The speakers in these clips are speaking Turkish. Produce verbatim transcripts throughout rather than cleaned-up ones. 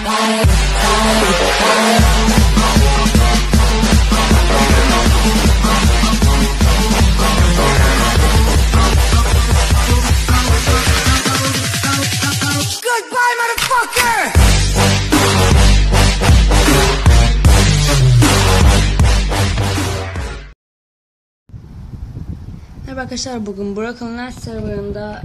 Goodbye, motherfucker! Merhaba arkadaşlar, bugün Broken Lens serverında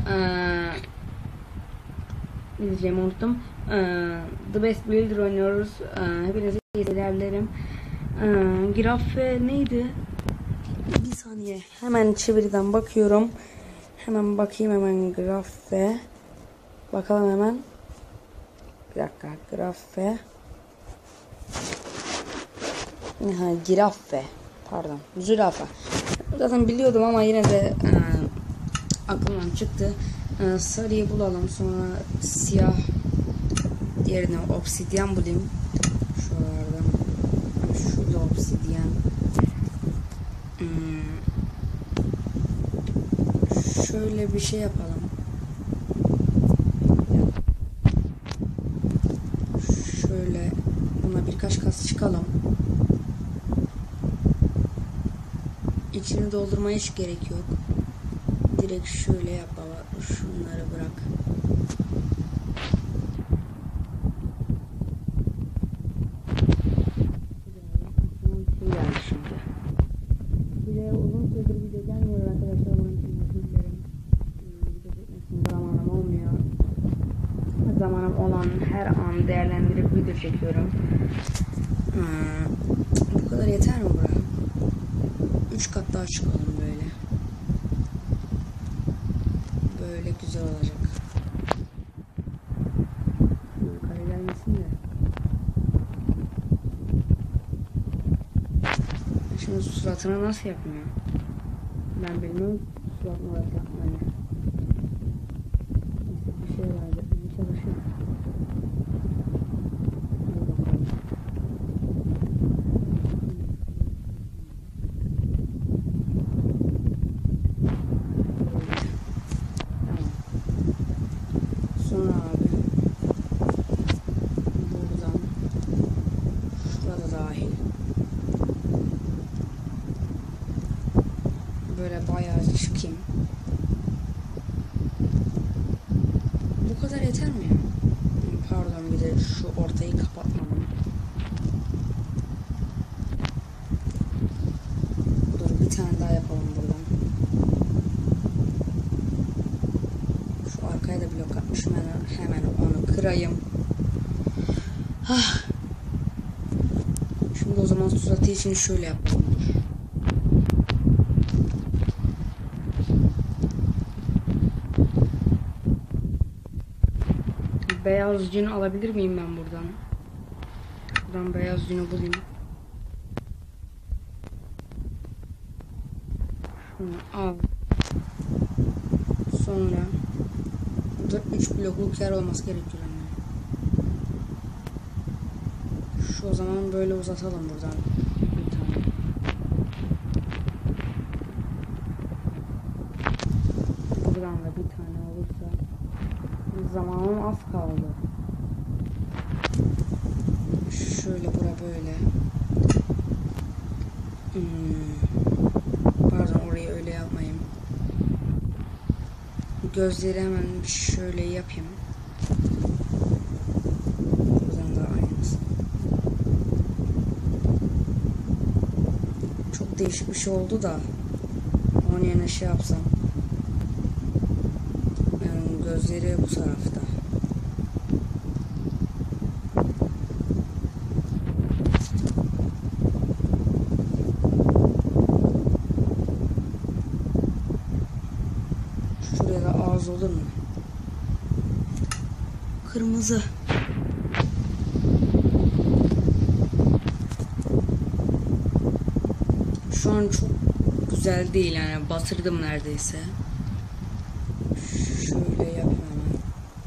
ne diyeceğimi unuttum. Ee, The Best Builder oynuyoruz. Ee, hepinize iyi seyirler dilerim. Ee, Grafe neydi? Bir saniye, hemen çeviriden bakıyorum. Hemen bakayım, hemen Grafe. Bakalım hemen. Bir dakika, Grafe. Ha, Girafe. Pardon, zürafa. Zaten biliyordum ama yine de e, aklımdan çıktı. E, sarıyı bulalım, sonra siyah, diğerine obsidyen bulayım. Şuralardan. Şurada obsidyen. Hmm. Şöyle bir şey yapalım. Şöyle buna birkaç kas çıkalım. İçini doldurmaya hiç gerek yok. Direkt şöyle yap baba. Şunları bırak. Bir geldi şimdi. Bir de uzun süredir video gelmiyor arkadaşlar. Bunun için özür dilerim. Video çekmesinin zamanım olmuyor. Zamanım olan her an değerlendirip video çekiyorum. Hmm. Bu kadar yeter mi bura? üç kat daha çıkalım böyle. Böyle güzel olacak. Yukarı gelmesin de. Şimdi suratını nasıl yapmıyor? Ben bilmiyorum suratını nasıl yapmayı. Neyse, bir şey vardı. Bir çalışıyor. Sonra abi buradan şurada dahil böyle bayağı çıkayım. Bu kadar yeter mi ya? Pardon, bir de şu ortayı kapatmadım. Dur, bir tane daha yapalım buradan. Şu arkaya da blok atmışım, hemen, hemen onu kırayım. Ah. Şimdi o zaman suratı için şöyle yapalım. Beyaz cini alabilir miyim ben buradan? Buradan beyaz cini bulayım. Şunu al. Sonra burada üç blokluk yer olması gerekiyor. Şu o zaman böyle uzatalım buradan. Bir tane. Buradan da bir tane olursa. Zamanım az kaldı. Şöyle bura böyle. Hmm. Pardon, orayı öyle yapmayayım. Gözleri hemen şöyle yapayım. Buradan da aynısı. Çok değişik bir şey oldu da. Onun yerine şey yapsam. Yani gözleri bu tarafta. Şuraya da ağız olur mu? Kırmızı. Şu an çok güzel değil yani, batırdım neredeyse. Şöyle yapayım hemen.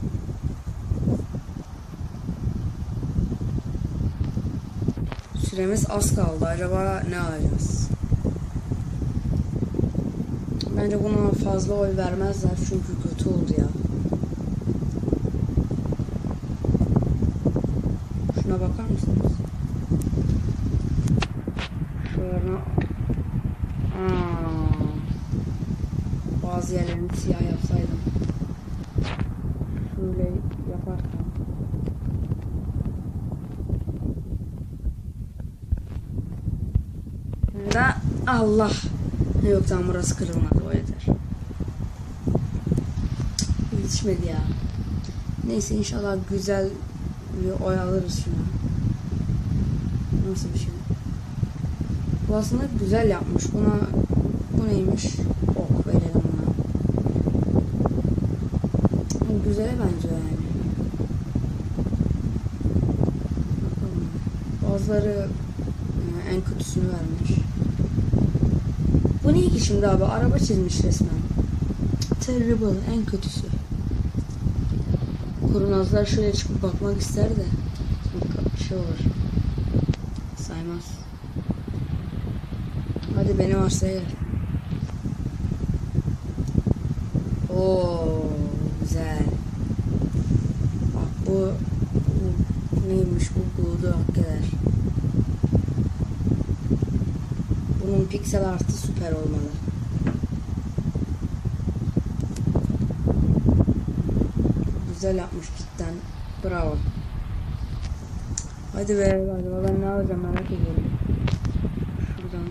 Süremiz az kaldı. Acaba ne alacağız? Bence buna fazla oy vermezler çünkü kötü oldu ya. Şuna bakar mısınız? Şöyle. Aa, bazı yerlerini siyah yapsaydım. Şöyle yaparsam. Da Allah. Yok tamam, burası kırılmadı, o yeter. Yetişmedi ya. Neyse, inşallah güzel bir oy alırız şuna. Nasıl bir şey? Bu aslında güzel yapmış. Buna bu neymiş? Ok verelim buna. Bu güzele benziyor yani. Bakalım. Bazıları en kötüsünü vermiş. Bu ne ki şimdi abi? Araba çizmiş resmen. Terrible, en kötüsü. Kurnazlar şöyle çıkıp bakmak ister de bir şey olur. Saymaz. Hadi beni varsayır. Oo, güzel. Bak bu, bu neymiş, bu buludu hak eder. Bunun piksel artı süper olmalı. Güzel yapmış cidden. Bravo. Hadi be, galiba ben ne alacağım merak ediyorum. Şuradan.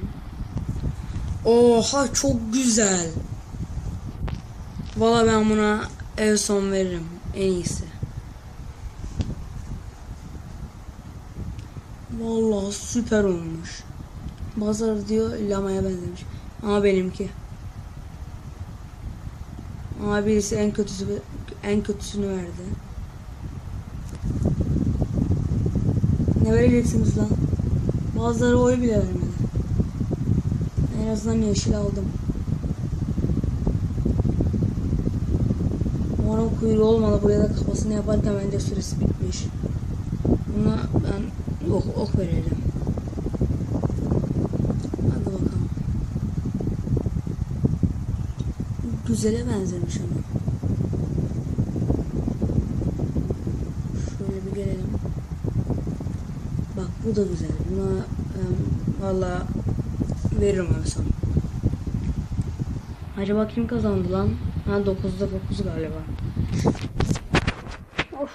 Oha, çok güzel. Valla ben buna ev son veririm. En iyisi. Vallahi süper olmuş. Bazıları diyor lamaya benzemiş. Ama benimki. Ama birisi en kötüsü en kötüsünü verdi. Ne vereceksiniz lan? Bazıları oy bile vermedi. En azından yeşil aldım. Onun kuyruğu olmalı. Buraya da kafasını yaparken bence süresi bitmiş. Buna ben ok, ok verelim. Hadi bakalım. Güzele benzemiş ama. Şöyle bir gelelim. Bak bu da güzel. Buna um, valla veririm olsam. Acaba kim kazandı lan? Ha, dokuzda dokuz galiba. Of.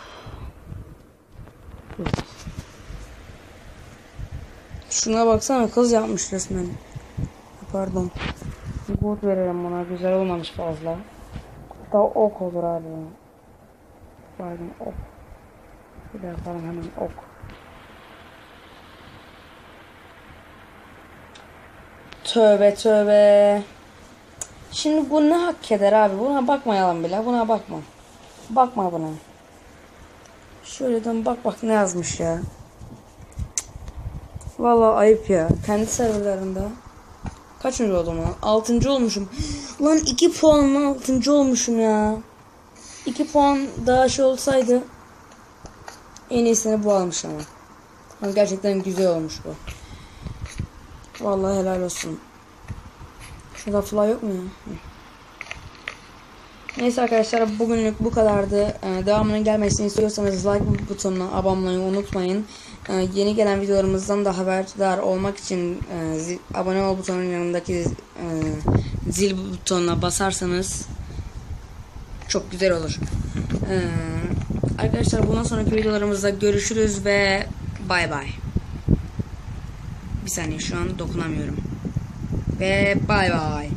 Şuna baksana, kız yapmış resmen. Pardon. Gold verelim buna, güzel olmamış fazla. Hatta ok olur abi. Pardon, ok. Bir yapalım hemen, ok. Tövbe tövbe. Şimdi bu ne hak eder abi? Buna bakmayalım bile. Buna bakma. Bakma buna. Şöyleden bak bak ne yazmış ya. Vallahi ayıp ya. Kendi serverlarında. Kaçıncı oldum lan? Altıncı olmuşum. Lan iki puanla altıncı olmuşum ya. iki puan daha şey olsaydı en iyisini bu almış ama. Ama gerçekten güzel olmuş bu. Vallahi helal olsun. Şurada fly yok mu ya? Neyse arkadaşlar, bugünlük bu kadardı. Ee, devamının gelmesini istiyorsanız like butonuna abone olmayı unutmayın. Ee, yeni gelen videolarımızdan da haberdar olmak için e, zil, abone ol butonunun yanındaki e, zil butonuna basarsanız çok güzel olur. Ee, arkadaşlar bundan sonraki videolarımızda görüşürüz ve bay bay. Bir saniye, şu an dokunamıyorum. Ve bay bay.